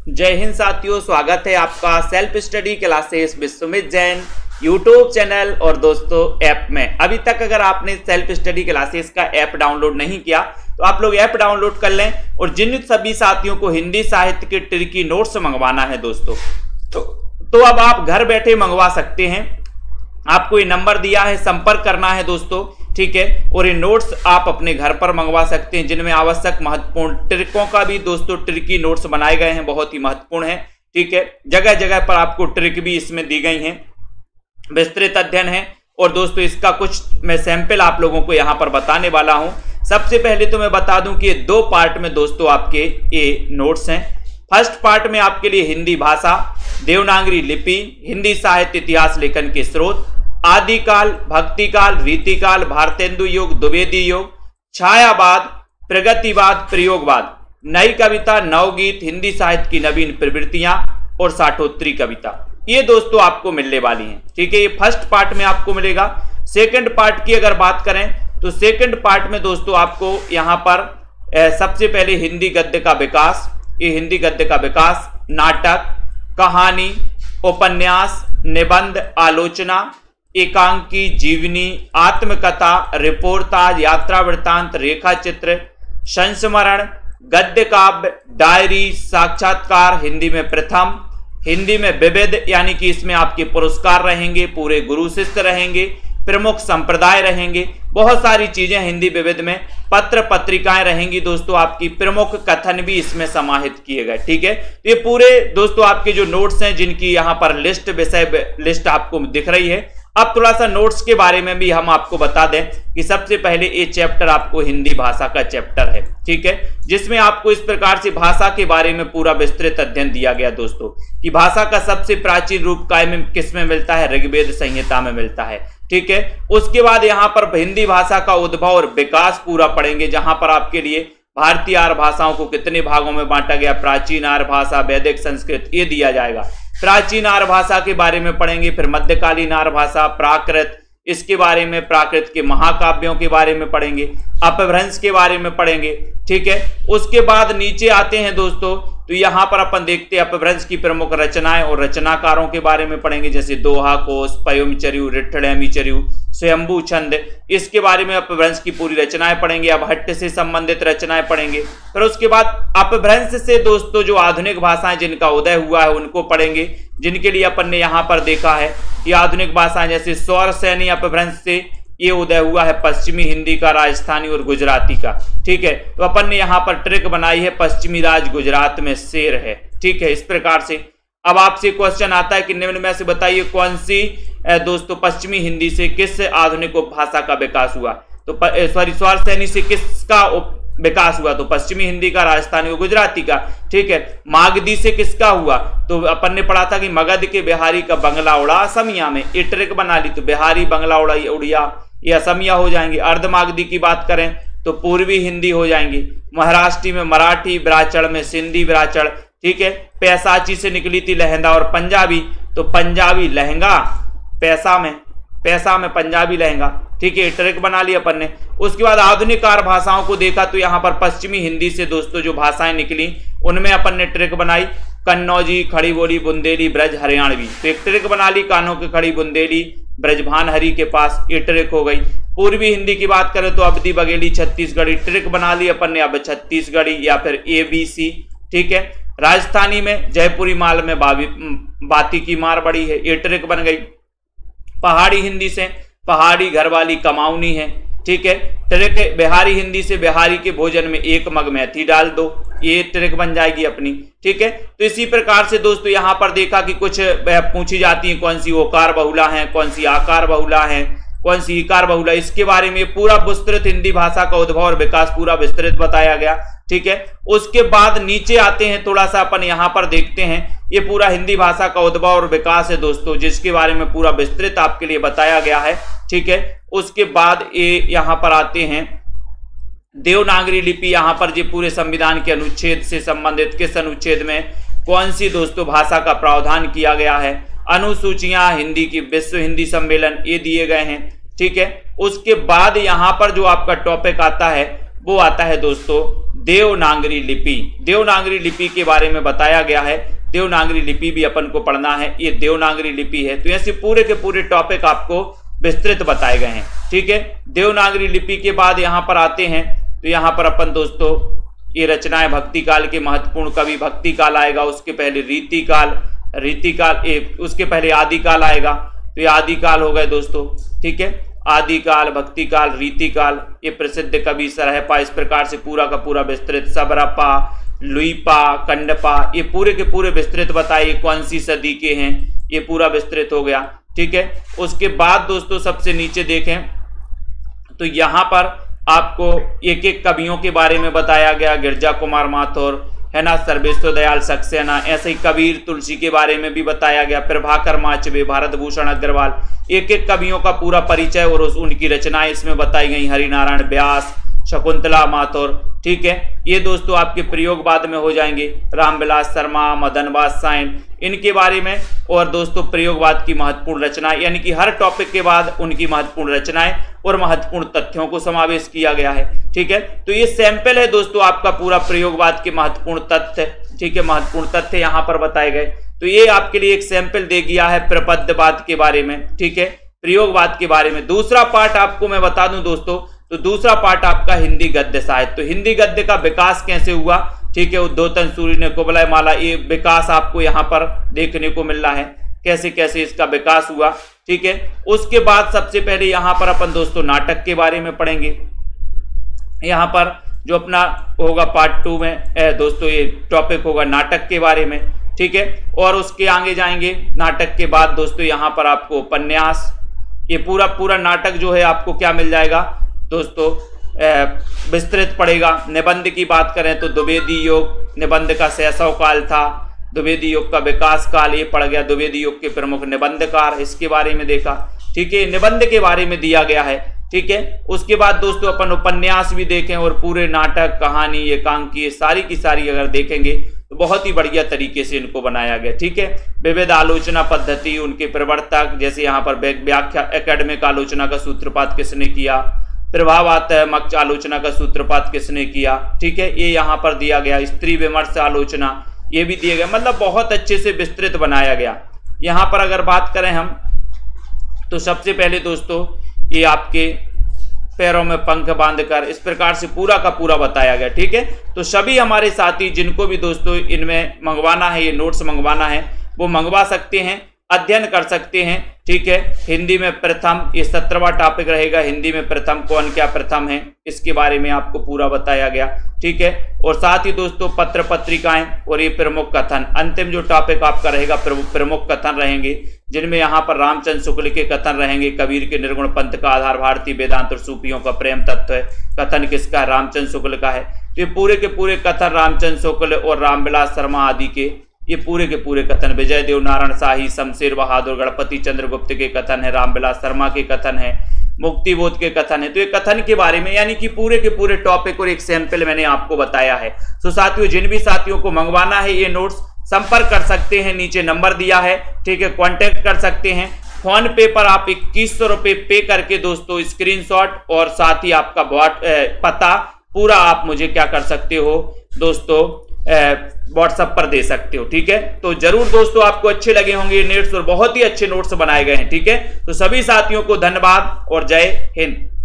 जय हिंद साथियों, स्वागत है आपका self study classes Vishwamit Jain YouTube channel और दोस्तों ऐप में। अभी तक अगर आपने सेल्फ स्टडी क्लासेस का ऐप डाउनलोड नहीं किया तो आप लोग ऐप डाउनलोड कर लें। और जिन सभी साथियों को हिंदी साहित्य के ट्रिकी नोट्स मंगवाना है दोस्तों, तो अब आप घर बैठे मंगवा सकते हैं। आपको ये नंबर दिया है, संपर्क करना है दोस्तों, ठीक है। और ये नोट्स आप अपने घर पर मंगवा सकते हैं, जिनमें आवश्यक महत्वपूर्ण ट्रिकों का भी दोस्तों ट्रिकी नोट्स बनाए गए हैं, बहुत ही महत्वपूर्ण है, ठीक है। जगह जगह पर आपको ट्रिक भी इसमें दी गई हैं, विस्तृत अध्ययन है। और दोस्तों इसका कुछ मैं सैंपल आप लोगों को यहां पर बताने वाला हूं। सबसे पहले तो मैं बता दूं कि ये दो पार्ट में दोस्तों आपके ये नोट्स हैं। फर्स्ट पार्ट में आपके लिए हिंदी भाषा, देवनागरी लिपि, हिंदी साहित्य इतिहास लेखन के स्रोत, आदिकाल, भक्तिकाल, रीतिकाल, भारतेंदु युग, द्विवेदी युग, छायावाद, प्रगतिवाद, प्रयोगवाद, नई कविता, नवगीत, हिंदी साहित्य की नवीन प्रवृत्तियां और साठोत्तरी कविता, ये दोस्तों आपको मिलने वाली हैं, ठीक है। ये फर्स्ट पार्ट में आपको मिलेगा। सेकंड पार्ट की अगर बात करें तो सेकंड पार्ट में दोस्तों आपको यहां पर सबसे पहले हिंदी गद्य का विकास, ये हिंदी गद्य का विकास, नाटक, कहानी, उपन्यास, निबंध, आलोचना, एकांकी, जीवनी, आत्मकथा, रिपोर्टाज, यात्रा वृत्तांत, रेखा चित्र, संस्मरण, गद्य काव्य, डायरी, साक्षात्कार, हिंदी में प्रथम, हिंदी में विविध, यानी कि इसमें आपके पुरस्कार रहेंगे, पूरे गुरु शिष्य रहेंगे, प्रमुख संप्रदाय रहेंगे, बहुत सारी चीजें हिंदी विविध में, पत्र पत्रिकाएं रहेंगी दोस्तों, आपकी प्रमुख कथन भी इसमें समाहित किए गए, ठीक है। तो ये पूरे दोस्तों आपके जो नोट्स हैं, जिनकी यहाँ पर लिस्ट, विषय लिस्ट आपको दिख रही है। अब थोड़ा सा नोट्स के बारे में भी हम आपको बता दें कि सबसे पहले ये चैप्टर आपको हिंदी भाषा का चैप्टर है, ठीक है, जिसमें आपको इस प्रकार से भाषा के बारे में पूरा विस्तृत अध्ययन दिया गया दोस्तों, कि भाषा का सबसे प्राचीन रूप किसमें मिलता है, ऋग्वेद संहिता में मिलता है, ठीक है। उसके बाद यहाँ पर हिंदी भाषा का उद्भव और विकास पूरा पढ़ेंगे, जहां पर आपके लिए भारतीय आर्य भाषाओं को कितने भागों में बांटा गया, प्राचीन आर्य भाषा, वैदिक संस्कृत, ये दिया जाएगा। प्राचीन आर्य भाषा के बारे में पढ़ेंगे, फिर मध्यकालीन आर्य भाषा, प्राकृत, इसके बारे में, प्राकृत के महाकाव्यों के बारे में पढ़ेंगे, अपभ्रंश के बारे में पढ़ेंगे, ठीक है। उसके बाद नीचे आते हैं दोस्तों, तो यहां पर अपन देखते हैं अपभ्रंश की प्रमुख रचनाएं और रचनाकारों के बारे में पढ़ेंगे, जैसे दोहा कोश, पयोमचर्यु, रिट्ठणैमिचर्यु, स्वयंभू छंद, इसके बारे में अपभ्रंश की पूरी रचनाएं पढ़ेंगे। अब हट्ट से संबंधित रचनाएं पढ़ेंगे। फिर उसके बाद अपभ्रंश से दोस्तों जो आधुनिक भाषाएं जिनका उदय हुआ है उनको पढ़ेंगे, जिनके लिए अपन ने यहां पर देखा है कि आधुनिक भाषाएं जैसे सौर सैनी अपभ्रंश से ये उदय हुआ है पश्चिमी हिंदी का, राजस्थानी और गुजराती का, ठीक है। तो अपन ने यहां पर ट्रिक बनाई है, पश्चिमी राज गुजरात में शेर है, ठीक है, इस प्रकार से। अब आपसे क्वेश्चन आता है कि निम्न में से बताइए कौन सी दोस्तों पश्चिमी हिंदी से किस आधुनिक उपभाषा का विकास हुआ, तो सौर सैनी से किसका विकास हुआ, तो पश्चिमी हिंदी का, राजस्थानी और गुजराती का, ठीक है। मागधी से किसका हुआ, तो अपन ने पढ़ा था कि मगध के बिहारी का बंगला उड़ा असमिया में, ये ट्रिक बना ली, तो बिहारी बंगला उड़ा उड़िया ये असमिया हो जाएंगे। अर्धमागधी की बात करें तो पूर्वी हिंदी हो जाएंगी। महाराष्ट्री में मराठी, ब्राचड़ में सिंधी ब्राचड़, ठीक है। पैसाची से निकली थी लहंगा और पंजाबी, तो पंजाबी लहंगा, पैसा में पंजाबी लहंगा, ठीक है, ट्रिक बना लिया अपन ने। उसके बाद आधुनिक आर्य भाषाओं को देखा तो यहाँ पर पश्चिमी हिंदी से दोस्तों जो भाषाएं निकली उनमें अपन ने ट्रिक बनाई, कन्नौजी, खड़ी बोली, बुंदेली, ब्रज, हरियाणवी, तो एक ट्रिक बना ली, कानों की खड़ी बुंदेली, ब्रजभान हरि के पास, ये ट्रिक हो गई। पूर्वी हिंदी की बात करें तो अवधी बघेली, छत्तीसगढ़ी, ट्रिक बना ली अपन ने, अब छत्तीसगढ़ी या फिर ABC, ठीक है। राजस्थानी में जयपुरी माल में बाती की मार बड़ी है, ये ट्रिक बन गई। पहाड़ी हिंदी से पहाड़ी घरवाली कमाऊनी है, ठीक है, ट्रिक। बिहारी हिंदी से बिहारी के भोजन में एक मग मेथी डाल दो, ये ट्रिक बन जाएगी अपनी, ठीक है। तो इसी प्रकार से दोस्तों यहां पर देखा कि कुछ पूछी जाती है, कौन सी ओकार बहुला है, कौन सी आकार बहुला है, कौन सी इकार बहुला, इसके बारे में पूरा विस्तृत हिंदी भाषा का उद्भव और विकास पूरा विस्तृत बताया गया, ठीक है। उसके बाद नीचे आते हैं, थोड़ा सा अपन यहां पर देखते हैं, ये पूरा हिंदी भाषा का उद्भव और विकास है दोस्तों, जिसके बारे में पूरा विस्तृत आपके लिए बताया गया है, ठीक है। उसके बाद ये यहां पर आते हैं देवनागरी लिपि, यहां पर जो पूरे संविधान के अनुच्छेद से संबंधित किस अनुच्छेद में कौन सी दोस्तों भाषा का प्रावधान किया गया है, अनुसूचियां, हिंदी की विश्व हिंदी सम्मेलन, ये दिए गए हैं, ठीक है। उसके बाद यहां पर जो आपका टॉपिक आता है वो आता है दोस्तों देवनागरी लिपि। देवनागरी लिपि के बारे में बताया गया है। देवनागरी लिपि भी अपन को पढ़ना है। ये देवनागरी लिपि है। तो ऐसे पूरे के पूरे टॉपिक आपको विस्तृत बताए गए हैं। ठीक है, देवनागरी लिपि के बाद यहाँ पर आते हैं। तो यहाँ पर अपन दोस्तों ये रचनाएं भक्ति काल के महत्वपूर्ण कवि, भक्ति काल आएगा, उसके पहले रीतिकाल, उसके पहले आदिकाल आएगा। तो ये आदिकाल हो गए दोस्तों। ठीक है, आदिकाल, भक्ति काल, रीतिकाल, ये प्रसिद्ध कवि सरहपा, इस प्रकार से पूरा का पूरा विस्तृत, सबरपा, लुईपा, कंडपा, ये पूरे के पूरे विस्तृत बताइए कौन सी सदी के हैं, ये पूरा विस्तृत हो गया। ठीक है, उसके बाद दोस्तों सबसे नीचे देखें तो यहाँ पर आपको एक एक कवियों के बारे में बताया गया। गिरजा कुमार माथुर है ना, सर्वेश्वर दयाल सक्सेना, ऐसे ही कबीर तुलसी के बारे में भी बताया गया। प्रभाकर माचवे, भारत भूषण अग्रवाल, एक एक कवियों का पूरा परिचय और उनकी रचनाएं इसमें बताई गई। हरिनारायण व्यास, शकुंतला माथुर। ठीक है, ये दोस्तों आपके प्रयोग बाद में हो जाएंगे। रामविलास शर्मा, मदनवास साइन, इनके बारे में। और दोस्तों प्रयोगवाद की महत्वपूर्ण रचना, यानी कि हर टॉपिक के बाद उनकी महत्वपूर्ण रचनाएं और महत्वपूर्ण तथ्यों को समावेश किया गया है। ठीक है, तो ये सैंपल है दोस्तों आपका पूरा प्रयोगवाद के महत्वपूर्ण तथ्य। ठीक है, महत्वपूर्ण तथ्य यहाँ पर बताए गए। तो ये आपके लिए एक सैंपल दे दिया है प्रपद्यवाद के बारे में। ठीक है, प्रयोगवाद के बारे में। दूसरा पार्ट आपको मैं बता दूं दोस्तों, तो दूसरा पार्ट आपका हिंदी गद्य साहित्य। तो हिंदी गद्य का विकास कैसे हुआ, ठीक है, उद्योतन सूरी ने, कुबलय माला, ये विकास आपको यहाँ पर देखने को मिल रहा है, कैसे कैसे इसका विकास हुआ। ठीक है, उसके बाद सबसे पहले यहाँ पर अपन दोस्तों नाटक के बारे में पढ़ेंगे। यहाँ पर जो अपना होगा पार्ट 2 में दोस्तों ये टॉपिक होगा नाटक के बारे में। ठीक है, और उसके आगे जाएंगे नाटक के बाद दोस्तों यहाँ पर आपको उपन्यास, ये पूरा नाटक जो है आपको क्या मिल जाएगा दोस्तों, विस्तृत पड़ेगा। निबंध की बात करें तो द्विवेदी युग, निबंध का शैशव काल था। द्विवेदी युग का विकास काल ये पड़ गया। द्विवेदी युग के प्रमुख निबंधकार, इसके बारे में देखा। ठीक है, निबंध के बारे में दिया गया है। ठीक है, उसके बाद दोस्तों अपन उपन्यास भी देखें और पूरे नाटक, कहानी, एकांकी, सारी की सारी अगर देखेंगे तो बहुत ही बढ़िया तरीके से इनको बनाया गया। ठीक है, विविध आलोचना पद्धति, उनके प्रवर्तक, जैसे यहाँ पर व्याख्या एकेडमिक आलोचना का सूत्रपात किसने किया, प्रभावात्मक आलोचना का सूत्रपात किसने किया। ठीक है, ये यहाँ पर दिया गया। स्त्री विमर्श आलोचना, ये भी दिया गया। मतलब बहुत अच्छे से विस्तृत बनाया गया। यहाँ पर अगर बात करें हम तो सबसे पहले दोस्तों ये आपके पैरों में पंख बांधकर, इस प्रकार से पूरा का पूरा बताया गया। ठीक है, तो सभी हमारे साथी जिनको भी दोस्तों इनमें मंगवाना है, ये नोट्स मंगवाना है, वो मंगवा सकते हैं, अध्ययन कर सकते हैं। ठीक है, हिंदी में प्रथम, ये 17वां टॉपिक रहेगा। हिंदी में प्रथम कौन क्या प्रथम है, इसके बारे में आपको पूरा बताया गया। ठीक है, और साथ ही दोस्तों पत्र पत्रिकाएं और ये प्रमुख कथन, अंतिम जो टॉपिक आपका रहेगा प्रमुख कथन रहेंगे, जिनमें यहाँ पर रामचंद्र शुक्ल के कथन रहेंगे। कबीर के निर्गुण पंथ का आधार भारतीय वेदांत और सूफियों का प्रेम तत्व है। कथन किसका है, रामचंद्र शुक्ल का है। तो ये पूरे के पूरे कथन रामचंद्र शुक्ल और रामविलास शर्मा आदि के, ये पूरे के पूरे कथन। विजय देव नारायण शाही, शमशेर बहादुर, गणपति चंद्रगुप्त के कथन है, रामविलास शर्मा के कथन है, मुक्तिबोध के कथन है। तो ये कथन के बारे में, यानी कि पूरे के पूरे टॉपिक और एक सैंपल मैंने आपको बताया है। तो साथियों, जिन भी साथियों को मंगवाना है ये नोट्स, संपर्क कर सकते हैं, नीचे नंबर दिया है। ठीक है, कांटेक्ट कर सकते हैं। फोन पे पर आप 2100 रुपये पे करके दोस्तों स्क्रीनशॉट और साथ ही आपका पता पूरा आप मुझे क्या कर सकते हो दोस्तों, व्हाट्सएप पर दे सकते हो। ठीक है, तो जरूर दोस्तों आपको अच्छे लगे होंगे ये नोट्स, और बहुत ही अच्छे नोट्स बनाए गए हैं। ठीक है, तो सभी साथियों को धन्यवाद और जय हिंद।